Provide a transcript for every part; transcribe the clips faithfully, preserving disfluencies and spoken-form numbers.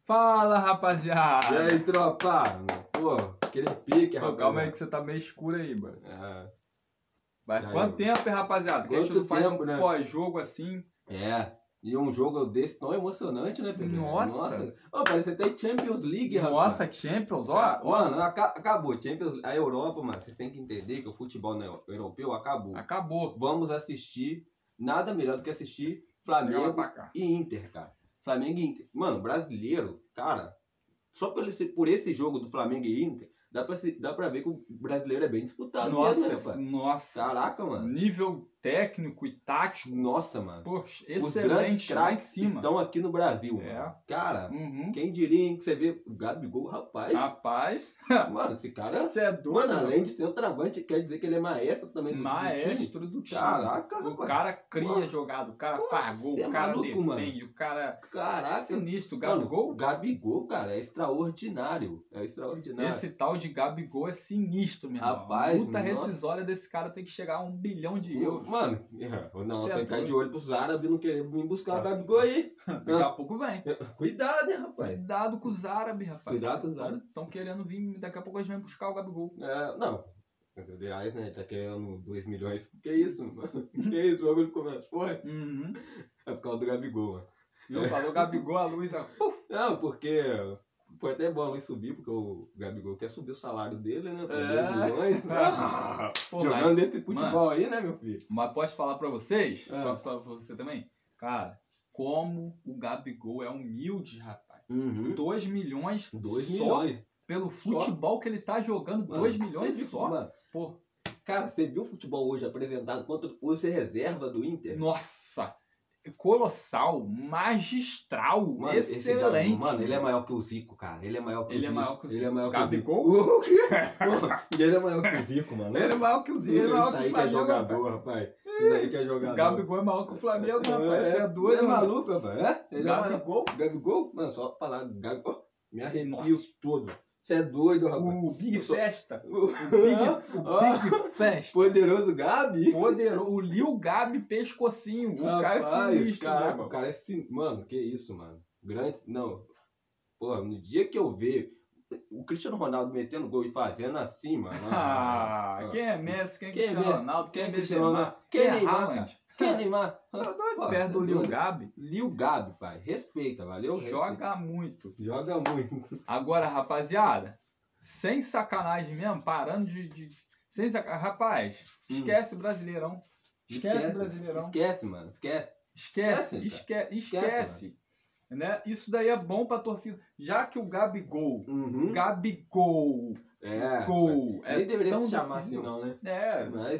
Fala, E rapaziada! aí, tropa? Pô, aquele pique, Pô, rapaz. calma aí que você tá meio escuro aí, mano. É, Mas Aí, quanto ó. tempo, hein, rapaziada? Que a gente Quanto não faz tempo, um né? pós-jogo assim. é. E um jogo desse tão emocionante, né, Pedro? Nossa. Nossa. Ó, parece até Champions League, Nossa, rapaz. Champions, ó, Ca- ó. Mano, aca- acabou. Champions, a Europa, mano, vocês têm que entender que o futebol na- europeu acabou. Acabou. Vamos assistir. Nada melhor do que assistir Chega lá Flamengo pra cá. e Inter, cara. Flamengo e Inter. Mano, brasileiro, cara, só por esse, por esse jogo do Flamengo e Inter, dá pra, se- dá pra ver que o brasileiro é bem disputado Nossa, mesmo, né, rapaz? nossa. Caraca, mano. Nível técnico e tático. Nossa, mano. Poxa, Os grandes excelente lá em craques cima. estão aqui no Brasil, É. mano. Cara, Uhum. quem diria, hein, que você vê o Gabigol, rapaz. Rapaz, Mano, esse cara, você é doido. mano, além de ser um travante, quer dizer que ele é maestro também do, do time. Maestro do time. Caraca, O rapaz. cara cria Nossa. jogada, o cara Nossa, faz gol, cê é o cara maluco, mano. defende, o cara Caraca. sinistro. O Mano, Gabigol, o Gabigol, cara, é extraordinário. É extraordinário. esse tal de Gabigol é sinistro, meu irmão. Rapaz, A luta nossa. rescisória desse cara tem que chegar a um bilhão de euros. Mano, é, não, Cê é tem que ficar doido. de olho pros árabes não querer vir buscar o Ah. Gabigol aí. Daqui a pouco vem. Cuidado, hein, rapaz. Cuidado com os árabes, rapaz. Cuidado com os árabes. Estão querendo vir, daqui a pouco eles vêm buscar o Gabigol. É, não. Aliás, né? Tá querendo dois milhões. Que isso, mano? Que isso? O bagulho começa. Foi. Uhum. É por causa do Gabigol, mano. E eu falou Gabigol, a luz, ó, puf. Não, porque. Foi até bom a luz subir, porque o Gabigol quer subir o salário dele, né? Pra É. dois milhões. Pô, Jogando mas- esse futebol aí, né, meu filho? Mas posso falar pra vocês? É. Posso falar pra você também? Cara, como o Gabigol é humilde, rapaz. Uhum. dois milhões dois só milhões. pelo futebol que ele tá jogando, Mano, dois milhões você viu, só. mano? Pô, Cara, você viu o futebol hoje apresentado contra o ser reserva do Inter? nossa, colossal, magistral, Mano, esse excelente. Gabigol, mano, ele é maior que o Zico, cara. Ele é maior que Ele o é Zico. maior que o Ele é Zico. maior que Gabigol? o Zico. O quê? Porra, ele é maior que o Zico, mano. Ele é maior que o Zico, ele é maior Isso que aí o que é Flamengo, jogador, rapaz. Isso aí que é O jogador. Gabigol é maior que o Flamengo, rapaz. Você é doido, Você é mano. maluco, rapaz. É? Ele é maior. Gabigol? Gabigol? Mano, só falar do Gabigol, me arrepio Nossa. todo. Você é doido, rapaz. O Big Eu sou- Festa. O O Big, o Ah. Big Festa. poderoso Gabi. Poderoso. O Lil Gabi pescocinho. O cara é Rapaz, sinistro, caraca, meu o cara é sinistro. Mano, que isso, mano. Grande. Não. Porra, no dia que eu ver o Cristiano Ronaldo metendo gol e fazendo assim, mano. Ah, quem é Messi? Quem é Quem é Cristiano Messi? Ronaldo? Quem é Quem é Cristiano Benzema? Ronaldo? Quem Quem é é Neymar, Haaland? Quem é Neymar? Tá doido Pô, perto do tá Lil doido. Gabi? Lil Gabi, pai. Respeita, valeu? Joga muito. Respeita. Joga muito. Agora, rapaziada, sem sacanagem mesmo, parando de... de... Sem sacanagem. Rapaz, Hum. esquece Brasileirão. Esquece Brasileirão. Esquece, mano. Esquece. Esquece, Esquece, esquece, Esquece, esquece. Né? Isso daí é bom pra torcida. Já que o Gabigol, Uhum. Gabigol, É. gol, é Nem deveria tão se chamar decisivo. assim, não, né? É, Mas-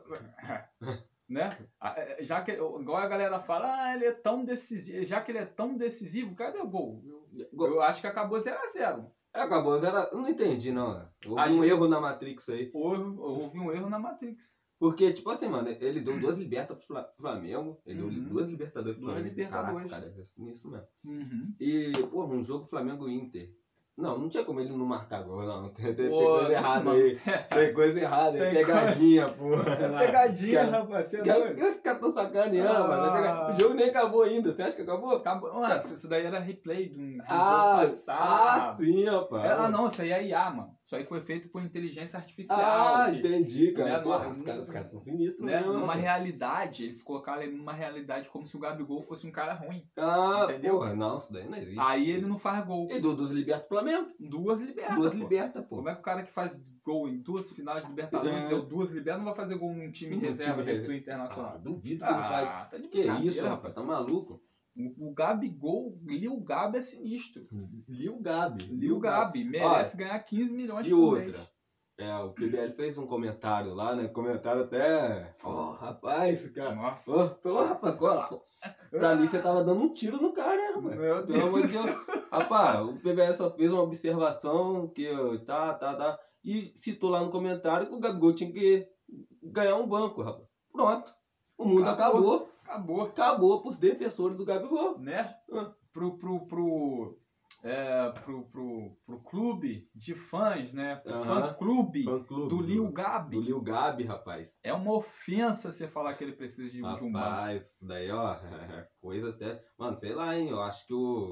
né? Ah, é, já que igual a galera fala, ah, ele é tão decisivo, já que ele é tão decisivo, cadê o gol? Eu, eu acho que acabou zero a zero. É, acabou, zero. Eu não entendi, não. Houve A um gente- erro na Matrix aí. Houve, houve um erro na Matrix. Porque, tipo assim, mano, ele deu duas libertas pro Fla- Flamengo. Ele Uhum. deu duas Libertadores pro Duas Flamengo. Libertadores. Caraca, cara, é sinistro mesmo. Uhum. E, pô, um jogo Flamengo-Inter. Não, não tinha como ele não marcar gol, não. Tem, tem- tem Pô, coisa errada mano, aí. Tem coisa errada aí. Tem Pegadinha, porra. Pegadinha, Os caras- rapaz. Os você é caras doido. os caras tão sacaneando, Ah. mano. é pega- O jogo nem acabou ainda. Você acha que acabou? Acabou. Mano, isso daí era replay de um, de um Ah, jogo passado. ah, sim, rapaz. É, ah, não, isso aí é I A, mano. Isso aí foi feito por inteligência artificial. Ah, filho. entendi, cara. Né, Porra, no- os caras, os caras são sinistros, Né? mesmo, Numa mano. realidade, eles colocaram ele numa realidade como se o Gabigol fosse um cara ruim. Ah, Entendeu? porra, não, isso daí não existe. Aí ele não faz gol. E do, dos liberta o Flamengo. Duas libertas. Duas pô. libertas, pô. Como é que o cara que faz gol em duas finais de Libertadores É. deu duas libertas não vai fazer gol num time Num reserva time desse reserva. do Ah, Internacional? duvido que ele vai. Ah, tá de Que brincadeira, isso, rapaz, tá maluco? O, o Gabigol, Lil Gabi é sinistro. Lil Gabi. Lil Gabi merece ganhar quinze milhões E por outra? mês. É, o P B L fez um comentário lá, né? Comentário até. Ó, rapaz, cara. Nossa. Ô, ô, rapaz, cola. Pra mim você tava dando um tiro no cara, né, rapaz? Meu Pelo amor de Deus. Rapaz, o P B L só fez uma observação que tá, tá, tá. E citou lá no comentário que o Gabigol tinha que ganhar um banco, rapaz. Pronto. O mundo acabou. Acabou. Acabou pros defensores do Gabigol. Né? Ah. Pro, pro, pro, é, pro, pro, pro clube de fãs, né? Pro Aham. fã-clube Fã clube do Lil Gabi. Do Lil Gabi, rapaz. É uma ofensa você falar que ele precisa de, de um banco. Rapaz, isso daí, ó, coisa até. Mano, sei lá, hein? Eu acho que o.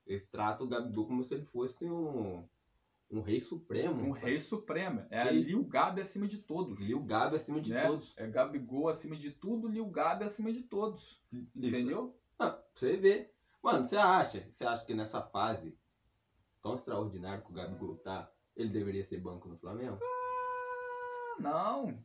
Eles tratam o Gabigol como se ele fosse um, um rei supremo. Um rei supremo. É Rei. Lil Gabi acima de todos. Lil Gabi acima de né? todos. É Gabigol acima de tudo, Lil Gabi acima de todos. Entendeu? Ah, pra você ver. Mano, você acha? Você acha que nessa fase tão extraordinária que o Gabigol tá, ele deveria ser banco no Flamengo? Ah, não.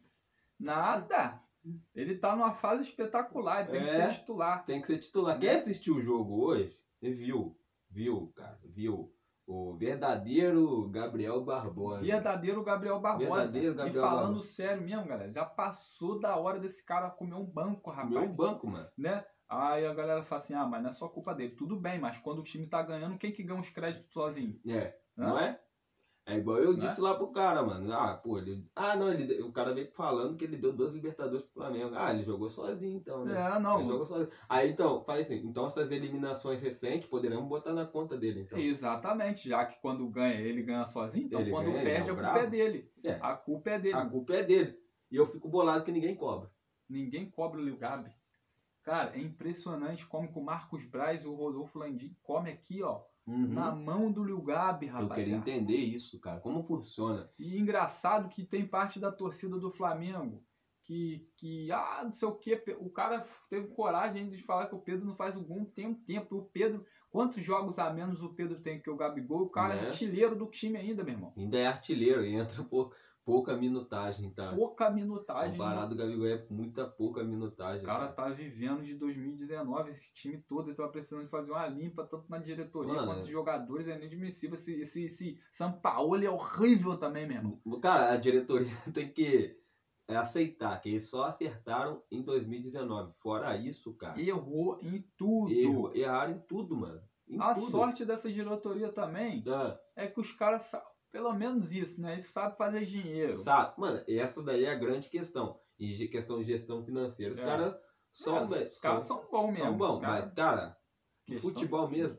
Nada. Ele tá numa fase espetacular, ele tem É. que ser titular. Tem que ser titular. Quem assistiu o jogo hoje, viu, viu, cara, viu o verdadeiro Gabriel Barbosa. Verdadeiro Gabriel Barbosa. Verdadeiro Gabriel e falando Barbosa. sério mesmo, galera, já passou da hora desse cara comer um banco, rapaz. Meu banco, mano. Né? Aí a galera fala assim, ah, mas não é só culpa dele. Tudo bem, mas quando o time tá ganhando, quem que ganha os créditos sozinho? É, Hã? não é? É igual eu Não disse é? lá pro cara, mano. Ah, pô, ele. Ah, não, ele... o cara veio falando que ele deu dois Libertadores pro Flamengo. Ah, ele jogou sozinho então, né? É, não. Ele jogou sozinho. Aí então, falei assim, então essas eliminações recentes poderemos botar na conta dele, então. Exatamente, já que quando ganha, ele ganha sozinho, então Ele quando ganha, ele perde, é a o culpa brabo. é dele. É. A culpa é dele. A culpa é dele. E eu fico bolado que ninguém cobra. Ninguém cobra o Lil Gabi. Cara, é impressionante como que o Marcos Braz e o Rodolfo Landim comem aqui, ó, Uhum. na mão do Lil Gabi, Eu rapaz. queria entender isso, cara. Como funciona? E engraçado que tem parte da torcida do Flamengo que, que ah, não sei o que, o cara teve coragem de falar que o Pedro não faz o gol tem um tempo. O Pedro, quantos jogos a menos o Pedro tem que o Gabigol? O cara é Né? artilheiro do time ainda, meu irmão. Ainda é artilheiro e entra por pouca minutagem, tá? Pouca minutagem. Comparado do Gabigol é muita pouca minutagem. O cara tá vivendo de dois mil e dezenove, esse time todo, ele tá precisando de fazer uma limpa, tanto na diretoria Mano, quanto é. os jogadores, é inadmissível. Esse, esse, esse Sampaoli é horrível também, meu irmão. Cara, a diretoria tem que aceitar que eles só acertaram em dois mil e dezenove. Fora isso, cara, Errou em tudo. erro, erraram em tudo, mano. Em A tudo. sorte dessa diretoria também Ah, é que os caras, sa- pelo menos isso, né? Eles sabem fazer dinheiro. sabe? Mano, essa daí é a grande questão. E ge- questão de gestão financeira. Os É. caras são, É, velho, os caras são bons mesmo. são bons, os caras- mas, cara, no Questão- futebol mesmo.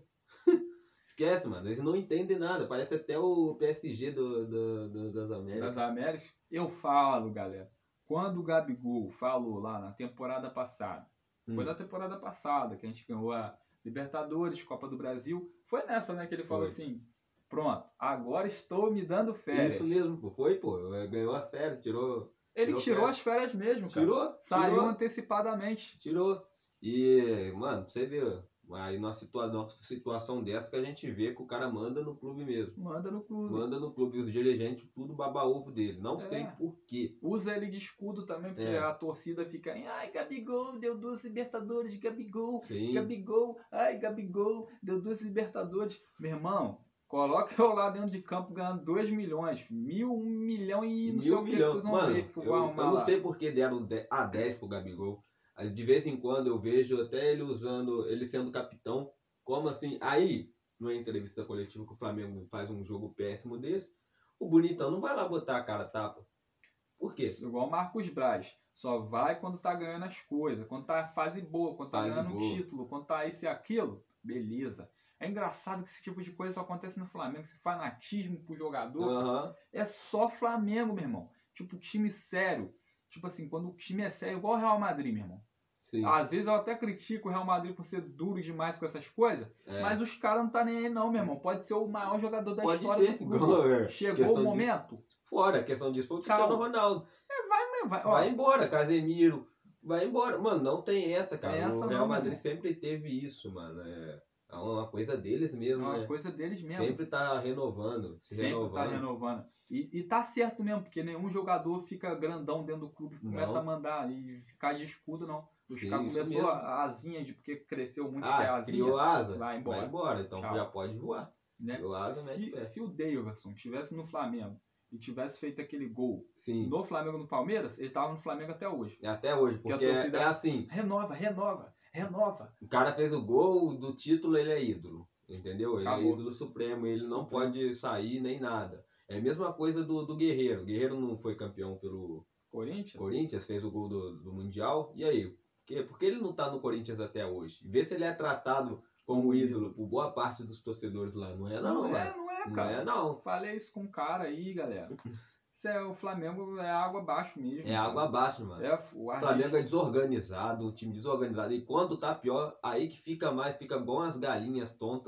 Esquece, mano. Eles não entendem nada. Parece até o P S G do, do- do- das Américas. das Américas, eu falo, galera. Quando o Gabigol falou lá na temporada passada, Hum. foi na temporada passada que a gente ganhou a Libertadores, Copa do Brasil, foi nessa, né, que ele falou Foi. assim, pronto, agora estou me dando férias. Isso mesmo, pô. Foi, pô. Ganhou as férias, tirou. Ele tirou tirou férias. as férias mesmo, cara. Tirou? Saiu tirou. antecipadamente. Tirou. E, mano, pra você ver, aí numa situa nossa situação dessa que a gente vê que o cara manda no clube mesmo. Manda no clube. Manda no clube. E os dirigentes, tudo baba-ovo dele. Não É. sei por quê. Usa ele de escudo também, porque É. a torcida fica, ai, Gabigol, deu duas Libertadores, Gabigol, Sim. Gabigol, ai, Gabigol, deu duas Libertadores. Meu irmão, coloca eu lá dentro de campo ganhando dois milhões, mil, um milhão e não sei Mil o que, que milhões. vocês vão Mano, ver que eu eu, vou eu arrumar não lá. sei por que deram de- a dez pro Gabigol. Aí, de vez em quando eu vejo até ele usando, ele sendo capitão. Como assim? Aí, numa entrevista coletiva que o Flamengo faz um jogo péssimo desse, o bonitão não vai lá botar a cara a tapa. Por quê? Igual o Marcos Braz. Só vai quando tá ganhando as coisas, quando tá fase boa, quando tá Fase ganhando um boa. título, quando tá isso e aquilo, beleza. É engraçado que esse tipo de coisa só acontece no Flamengo, esse fanatismo pro jogador. Aham. É só Flamengo, meu irmão. Tipo, time sério. Tipo assim, quando o time é sério, igual o Real Madrid, meu irmão. Sim. Às vezes eu até critico o Real Madrid por ser duro demais com essas coisas, É. mas os caras não tá nem aí não, meu irmão. Pode ser o maior jogador da Pode história ser. do clube. Igual, é, Chegou questão o de- momento, Fora, a questão disso foi o Tchau. Cristiano Ronaldo. vai, vai. Ó, Vai embora, Casemiro. Vai embora. Mano, não tem essa, cara. Essa o Real não, Madrid meu sempre teve isso, mano. É é uma coisa deles é mesmo, uma né? coisa deles mesmo. Sempre tá renovando, se Sempre renovando. tá renovando. E, e tá certo mesmo, porque nenhum jogador fica grandão dentro do clube, começa Não. a mandar e ficar de escudo, não. Os Sim, caras isso começou mesmo. a, a asinha de porque cresceu muito que é a Ah, asinha. criou asa? vai embora. Então Tchau. já pode voar. Né? Criou asa, mete Se, pé. se o Davidson tivesse no Flamengo e tivesse feito aquele gol Sim. no Flamengo no Palmeiras, ele tava no Flamengo até hoje. E até hoje, Que a porque é, torcida- é assim. Renova, renova, renova. O cara fez o gol do título, ele é ídolo. Entendeu? Ele Acabou. é ídolo supremo, ele não Supremo. pode sair nem nada. É a mesma coisa do, do Guerreiro. O Guerreiro não foi campeão pelo Corinthians? Corinthians, fez o gol do, do Mundial. E aí? Por que, por que ele não tá no Corinthians até hoje? Vê se ele é tratado como Como ídolo por boa parte dos torcedores lá. Não é não, Não, mano. é, não é, Não cara. é não. Falei isso com um cara aí, galera. Isso é, o Flamengo é água abaixo mesmo. É cara. água abaixo, mano. É, o O Argentina- Flamengo é desorganizado, um time desorganizado. E quando tá pior, aí que fica mais, fica bom as galinhas tontas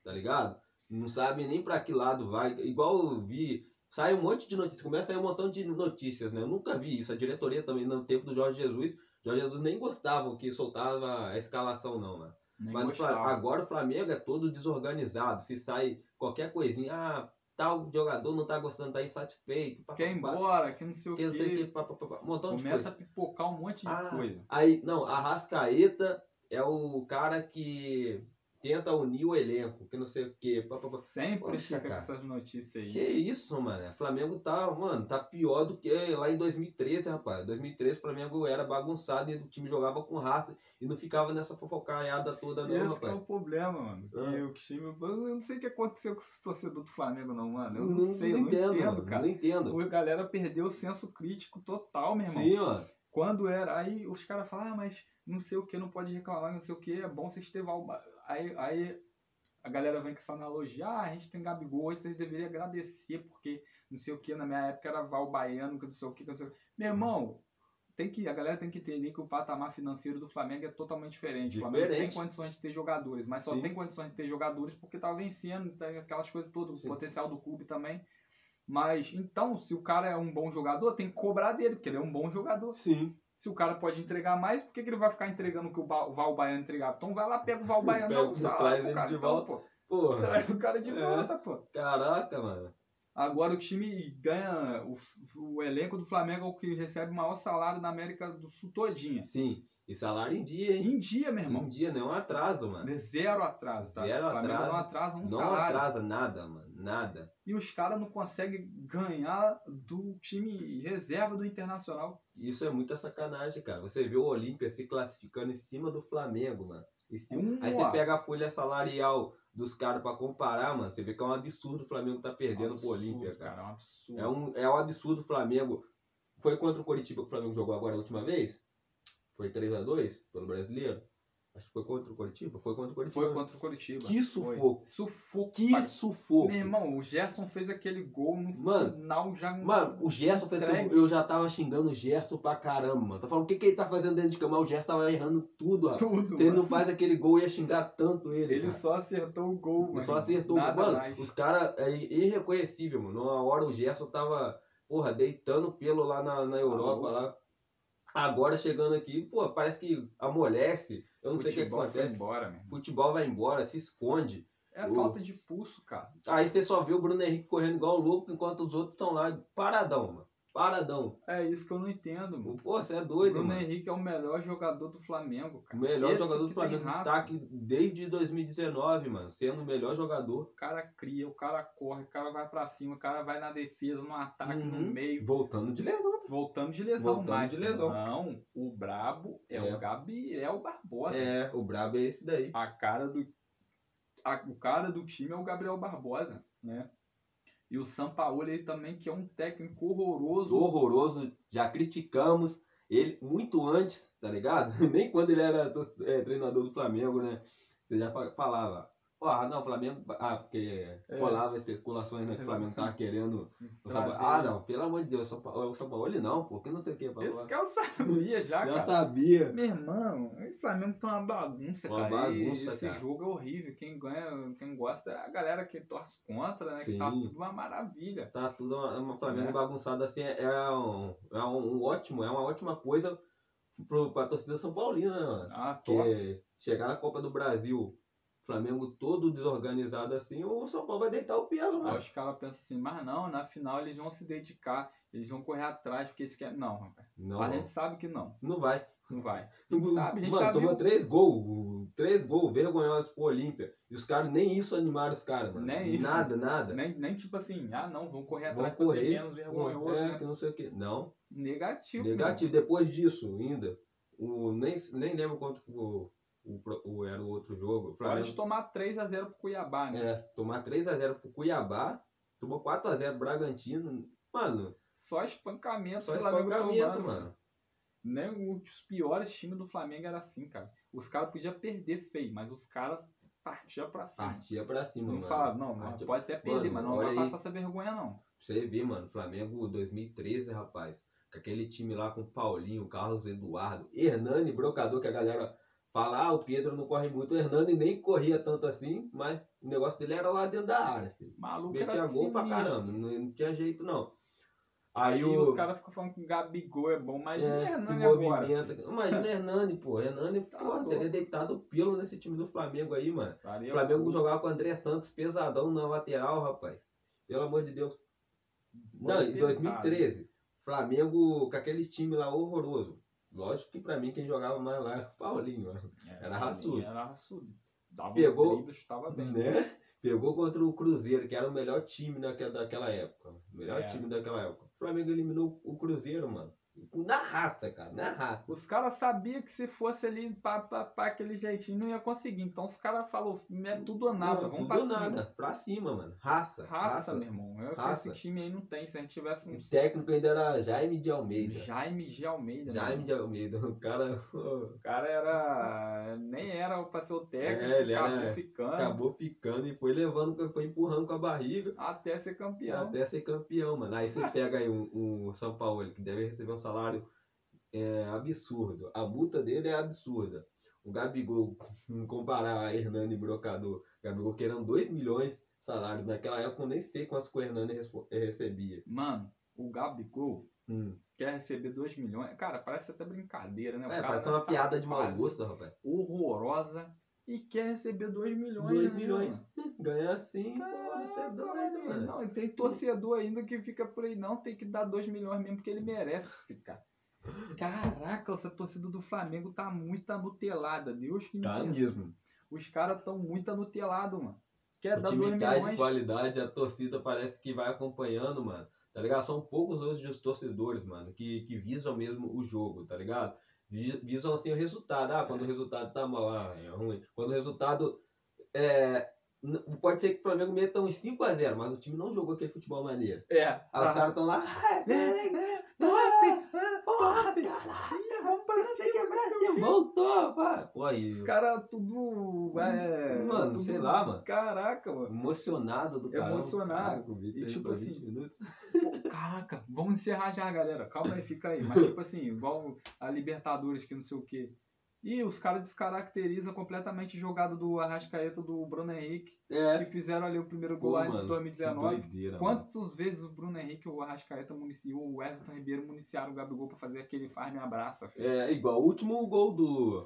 tá ligado? Não sabe nem pra que lado vai. Igual eu vi, sai um monte de notícias, começa a sair um montão de notícias, né? Eu nunca vi isso. A diretoria também, no tempo do Jorge Jesus, Jorge Jesus nem gostava que soltava a escalação, não, mano. Nem Mas no Fla- gostava. agora o Flamengo é todo desorganizado. Se sai qualquer coisinha, ah, tal jogador não tá gostando, tá insatisfeito. pá, Quer ir pá, pá, embora, que não sei o que não sei o que, quê. pá, pá, pá, pá, um montão de Começa coisa. a pipocar um monte de Ah, coisa. aí, não, a Arrascaeta é o cara que tenta unir o elenco, que não sei o que. Sempre Poxa, fica com cara. essas notícias aí. Que isso, mano? O Flamengo tá, mano, tá pior do que lá em dois mil e treze, rapaz. dois mil e treze o Flamengo era bagunçado e o time jogava com raça e não ficava nessa fofocaiada toda, não, Esse que é rapaz. o problema, mano. Ah. Que o time. Eu não sei o que aconteceu com esse torcedor do Flamengo, não, mano. Eu não, Não, sei, não eu não entendo, entendo, mano, cara. não entendo. A galera perdeu o senso crítico total, meu irmão. Sim, mano. Quando era. Aí os caras falam, ah, mas não sei o que, não pode reclamar, não sei o que, é bom vocês terem Val... Aí, aí a galera vem com essa analogia, ah, a gente tem Gabigol, hoje vocês deveriam agradecer, porque não sei o que, na minha época era Val Baiano, que não sei o que, que não sei o que. Meu irmão, tem que, a galera tem que entender que o patamar financeiro do Flamengo é totalmente diferente. O Flamengo tem Diferente. condições de ter jogadores, mas só Sim. tem condições de ter jogadores porque tá vencendo, tem aquelas coisas todas, o Sim. potencial do clube também. Mas, então, se o cara é um bom jogador, tem que cobrar dele, porque ele é um bom jogador. Sim. Se o cara pode entregar mais, por que, que ele vai ficar entregando o que o Ba- o Val Baiano entregava? Então vai lá, pega o Val Baiano, Pega, dá o salário traz pro ele cara, de então, volta. pô. Porra. Traz o cara de É. volta, pô. Caraca, mano. Agora o time ganha, o, o elenco do Flamengo é o que recebe o maior salário na América do Sul todinha. Sim. E salário em dia, hein? Em dia, meu irmão. Em dia, não é um atraso, mano. Zero atraso, tá? Zero o Flamengo atraso. não atrasa um Não salário. atrasa nada, mano. Nada. E os caras não conseguem ganhar do time reserva do Internacional. Isso é muita sacanagem, cara. Você vê o Olímpia se classificando em cima do Flamengo, mano. Em cima- Um, Aí ó. você pega a folha salarial dos caras pra comparar, mano. Você vê que é um absurdo o Flamengo tá perdendo pro Absurdo, Olímpia, cara. É um absurdo. É um, é um absurdo o Flamengo. Foi contra o Coritiba que o Flamengo jogou agora a última vez? Foi três a dois pelo brasileiro? Acho que foi contra o Coritiba? Foi contra o Coritiba. Foi contra o Coritiba. Que sufoco. Foi. Sufoco. Que pra- sufoco. Meu irmão, o Gerson fez aquele gol no Mano, final já. Mano, o Gerson fez Entregue. que eu, eu já tava xingando o Gerson pra caramba, mano. Tô falando, o que, que ele tá fazendo dentro de cama? O Gerson tava errando tudo, ó. Tudo. Se ele mano. não faz aquele gol, ia xingar tanto ele. Ele cara. só acertou o gol, mano. Ele só acertou. Nada Mano, mais. os caras é irreconhecível, mano. Numa hora o Gerson tava, porra, deitando pelo lá na, na Europa, lá. Agora chegando aqui, pô, parece que amolece. Eu não sei o que Futebol foi acontece. embora, meu irmão. Futebol vai embora, se esconde. É O- falta de pulso, cara. Aí você só vê o Bruno Henrique correndo igual louco, enquanto os outros estão lá paradão, mano. Paradão. É isso que eu não entendo, mano. Pô, você é O doido, Bruno mano. Henrique é o melhor jogador do Flamengo, O cara. melhor Esse jogador do que tem Flamengo, raça. destaque desde dois mil e dezenove, mano. Sendo o melhor jogador. O cara cria, o cara corre, o cara vai pra cima, o cara vai na defesa, no ataque, Uhum. no meio. Voltando de lesão. Voltando de lesão, Voltando mas de lesão. não, o brabo é, É. o Gabriel Barbosa. É, o brabo é esse daí. A cara do a- o cara do time é o Gabriel Barbosa, né? E o Sampaoli aí também, que é um técnico horroroso. Horroroso, já criticamos ele muito antes, tá ligado? Nem quando ele era é, treinador do Flamengo, né? Você já fa- falava, ó, ah, não, o Flamengo. Ah, porque É. rolava especulações, né? Que o Flamengo tava querendo. O São Trazer- Paulo- Ah, não, pelo amor de Deus, o São Paulo, o São Paulo ele não, pô, que não sei o que. Esse que eu sabia já, Já cara. sabia. Meu irmão, o Flamengo tá uma bagunça, Uma cara. E bagunça, esse cara. jogo é horrível. Quem ganha, quem gosta é a galera que torce contra, né? Que tá Sim. tudo uma maravilha. Tá tudo uma, uma Flamengo É. bagunçado assim, é, é um, é um, um ótimo, é uma ótima coisa pro, pra torcida São Paulina, né, mano? Ah, top. Porque chegar na Copa do Brasil, Flamengo todo desorganizado assim, o São Paulo vai deitar o pé, Aí mano. os caras pensam assim, mas não, na final eles vão se dedicar, eles vão correr atrás, porque eles querem. Não, rapaz. Não, A gente sabe que não. não vai. Não vai. A gente Os- sabe, a gente mano, já tomou viu. três gols, três gols vergonhosos pro Olímpia. E os caras nem isso animaram os caras, mano. Nem isso. Nada, nada. Nem, nem tipo assim, ah não, vão correr Vão atrás pra ser correr, menos vergonhoso, é, né? que não sei o que. Não. Negativo. Negativo. Depois disso, ainda, o, nem, nem lembro quanto o, o, o- era o outro jogo. O Pode Flamengo, tomar três a zero pro Cuiabá, né? é, tomar três a zero pro Cuiabá, tomou quatro a zero pro Bragantino. Mano, Só espancamento só o Flamengo espancamento, tomando. mano. Nem os piores times do Flamengo era assim, cara. Os caras podiam perder feio, mas os caras partiam pra cima. Partia pra cima, Não mano. fala, não, não, Partia- pode até perder, Mano, mas não olha vai aí. passar essa vergonha, não. Pra você ver, mano, Flamengo dois mil e treze, rapaz. Com aquele time lá com Paulinho, Carlos Eduardo, Hernani, Brocador, que a galera falar, ah, o Pedro não corre muito, o Hernani nem corria tanto assim, mas o negócio dele era lá dentro da área, filho. Maluco Metia era gol pra sinistro. caramba, não, não tinha jeito não. Aí, Aí, os o... caras ficam falando que o Gabigol é bom, mas É, o se Hernani agora. movimenta. filho. Imagina Hernani, pô. Hernani, Tá porra, louco. teria deitado o pelo nesse time do Flamengo aí, mano. Faria O Flamengo gol. jogava com o André Santos pesadão na lateral, rapaz. Pelo amor de Deus. Foi Não, em pesado. dois mil e treze, Flamengo com aquele time lá horroroso. Lógico que pra mim quem jogava mais lá era o Paulinho, mano. É, Era raçudo. Era raçudo. Dava Pegou- os dribles, chutava bem. Né? Pegou contra o Cruzeiro, que era o melhor time daquela, daquela época. O melhor É. time daquela época. O Flamengo eliminou o Cruzeiro, mano. Na raça, cara, na raça. Os caras sabiam que se fosse ali pra, pra, pra aquele jeitinho não ia conseguir. Então os caras falaram, é tudo ou nada, Não, vamos tudo pra ou cima. nada. Pra cima, mano. Raça. Raça, meu irmão. É o que Raça. esse time aí não tem. Se a gente tivesse O uns técnico ainda era Jaime de Almeida. Jaime G. Almeida. Jaime meu de Almeida. O cara O cara era. Nem era pra ser o técnico, É, ele acabou era- ficando acabou ficando e foi levando, foi empurrando com a barriga até ser campeão. até ser campeão, mano. Aí você pega aí um, um São Paulo, que deve receber um salário é, absurdo. A multa dele é absurda. O Gabigol, comparar a Hernani e Brocador, Gabigol querendo dois milhões de salário. Naquela época eu nem sei quantos que o Hernani respo- recebia. Mano, o Gabigol Hum. quer receber dois milhões. Cara, parece até brincadeira, né? O É, cara parece dessa uma piada de mau fase gosto, rapaz. horrorosa e quer receber dois milhões. dois né, milhões. mano? Ganhar assim, porra, você é doido, mano. Não, e tem torcedor ainda que fica por aí, não, tem que dar dois milhões mesmo, porque ele merece, cara. Caraca, essa torcida do Flamengo tá muito anutelada, Deus que me Tá perdoe. mesmo. Os caras tão muito anutelados, mano. Quer O dar time dois cai de milhões. qualidade, a torcida parece que vai acompanhando, mano. Tá ligado? São poucos hoje os torcedores, mano, que, que visam mesmo o jogo, tá ligado? Vi- Visam assim o resultado. Ah, quando o resultado tá mal, ah, é ruim. Quando o resultado é. n- Pode ser que o Flamengo meta uns cinco a zero, mas o time não jogou aquele futebol maneiro. É. Aí os caras tão lá. "Ah, É, top! Porra, top! caraca! Vamos pra Não sei o que, Brasil, voltou, pá! Pô, aí. Os caras tudo. É, Mano, tudo- sei lá, mano. Caraca, mano. Emocionado do caramba. Emocionado. Cara, com o Vitor E aí tipo por assim, vinte minutos. Pô, caraca, vamos encerrar já, galera. Calma aí, fica aí. Mas tipo assim, igual a Libertadores, que não sei o quê. E os caras descaracterizam completamente a jogada do Arrascaeta do Bruno Henrique, É. que fizeram ali o primeiro Pô, gol lá em mano, dois mil e que dezenove. doideira, mano. Quantas vezes o Bruno Henrique, o Arrascaeta munici- o Everton Ribeiro municiaram o Gabigol pra fazer aquele faz me abraça, filho. É igual o último gol do.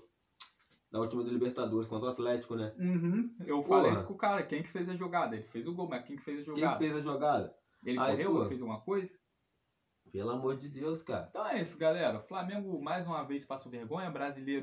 Da última do Libertadores contra o Atlético, né? Uhum. Eu Porra. falei isso com o cara, quem que fez a jogada? Ele fez o gol, mas quem que fez a Quem jogada? fez a jogada? Ele Aí, correu? pô. Ele fez alguma coisa? Pelo amor de Deus, cara. Então é isso, galera. O Flamengo mais uma vez passa vergonha. Brasileiro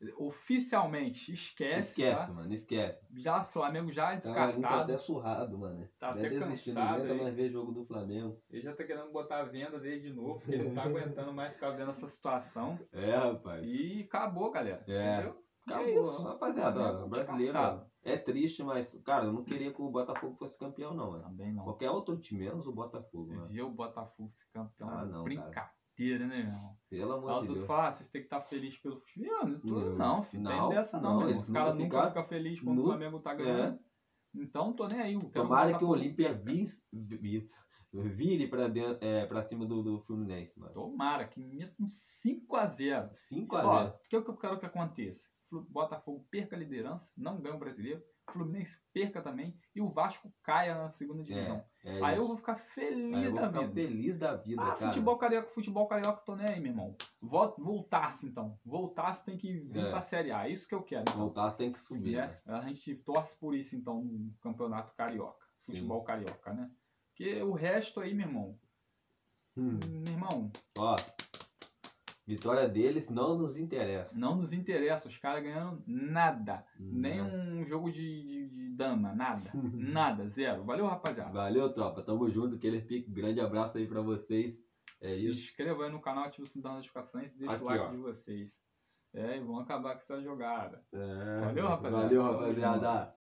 oficialmente esquece. Esquece, tá? mano, esquece. Já, Flamengo já é Tá, tá descartado. até surrado, mano. Tá Já até desistindo, cansado não aguenta aí. mais ver jogo do Flamengo. Ele já tá querendo botar a venda dele de novo, porque ele não tá aguentando mais ficar vendo essa situação. É, rapaz. E acabou, galera. É. Entendeu? Acabou, É isso. rapaziada, ó, Flamengo brasileiro descartado. ó, é triste, mas, cara, eu não queria que o Botafogo fosse campeão, não, mano. Também não. Qualquer outro time, menos o Botafogo, mano. Ver o Botafogo ser campeão Ah, é não, brincadeira, né, meu irmão? Pelo amor Aí de os outros Deus. falam, ah, vocês têm que estar felizes pelo futebol. Não, não, tô- Não, não, filho, não, tem dessa não, não, meu irmão. eles Os caras nunca nunca ficaram- ficam felizes quando nu- o Flamengo tá ganhando. Então, não tô nem aí. eu quero Tomara que o Botafogo Olímpia perca. vis- vis- vire pra, dentro, é, pra cima do, do Fluminense, mano. Tomara que meta um cinco a zero. cinco a Ó, zero. o que eu quero que aconteça? Flu- Botafogo perca a liderança, não ganha o brasileiro. Fluminense perca também e o Vasco caia na segunda divisão. É Aí eu isso. vou ficar feliz Aí eu vou da ficar vida. feliz da vida, Ah, cara. futebol carioca, futebol carioca, tô nem aí, meu irmão. Vol- Voltasse, então. Voltasse, tem que vir É. pra Série A. Isso que eu quero. Então. Voltar tem que subir, né? né? A gente torce por isso, então, no campeonato carioca. Sim. Futebol carioca, né? Porque o resto aí, meu irmão. Hum. Meu irmão, Ó, vitória deles não nos interessa. não nos interessa. Os caras ganhando nada. Nem Não. um jogo de, de, de dama, nada. Nada, zero. Valeu, rapaziada. Valeu, tropa. Tamo junto. Aquele pique. Grande abraço aí pra vocês. É Se isso. inscreva aí no canal, ativa o sininho das notificações e deixa Aqui, o like ó. de vocês. É, e vamos acabar com essa jogada. É, Valeu, rapaziada. Valeu, Tamo rapaziada.